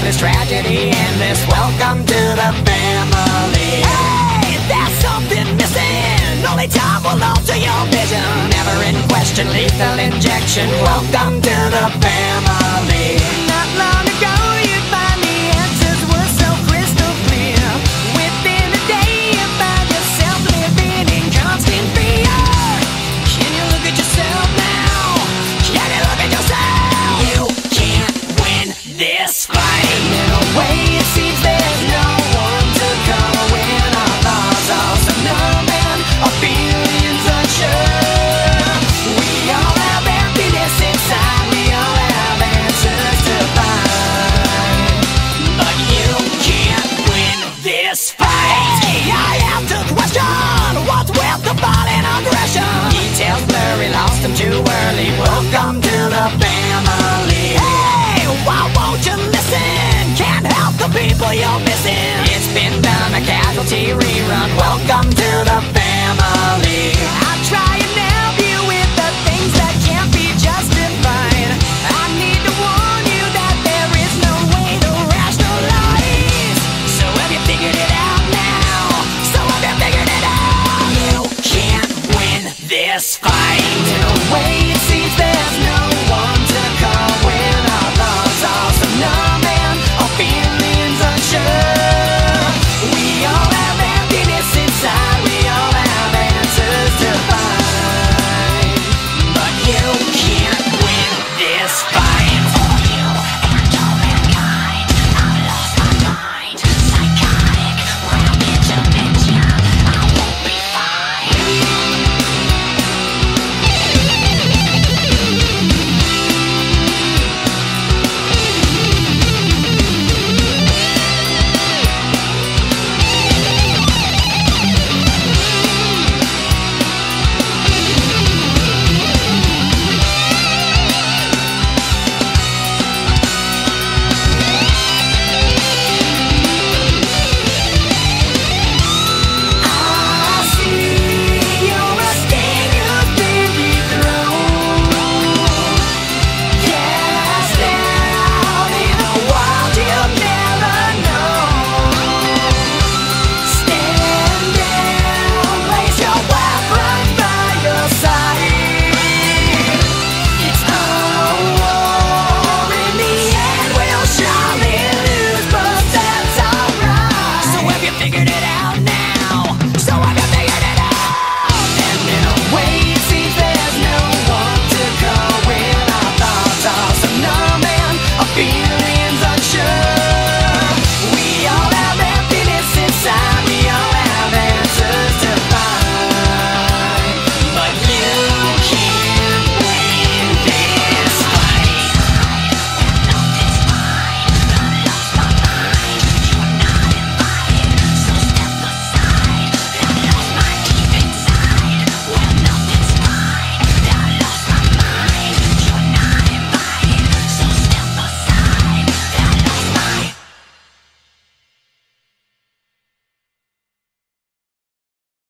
this tragedy endless. Welcome to the family. Hey, there's something missing. Only time will alter your vision. Never in question, lethal injection. Welcome to the family. Not long ago you find the answers were so crystal clear. Within a day you find yourself living in constant fear. Can you look at yourself now? Can you look at yourself? You can't win this fight. In a way it seems there's no one to come when our laws are so numb and our feelings unsure. We all have emptiness inside, we all have answers to find, but you can't win this fight. I have to question what's with the violent aggression. Details blurry, lost them too early. Welcome to the family. Hey, why won't you listen? Can't help the people you're missing. It's been done, a casualty rerun. Welcome to the family. I try and help you with the things that can't be justified. I need to warn you that there is no way to rationalize. So have you figured it out now? So have you figured it out? You can't win this fight. In a way